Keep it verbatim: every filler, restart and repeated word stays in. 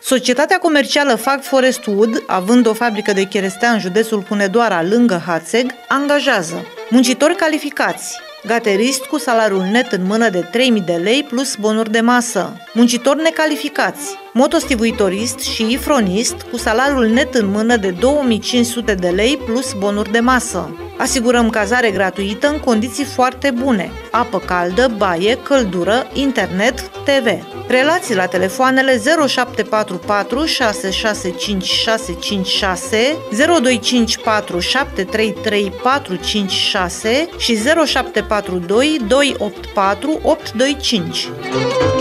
Societatea comercială Fag Forest Wood, având o fabrică de cherestea în județul Hunedoara, lângă Hațeg, angajează muncitori calificați, gaterist cu salariul net în mână de trei mii de lei plus bonuri de masă, muncitori necalificați, motostivuitorist și ifronist cu salariul net în mână de două mii cinci sute de lei plus bonuri de masă. Asigurăm cazare gratuită în condiții foarte bune, apă caldă, baie, căldură, internet, T V. Relații la telefoanele zero șapte patru patru șase șase cinci șase cinci șase, zero doi cinci patru șapte trei trei patru cinci șase și zero șapte patru doi doi opt patru opt doi cinci.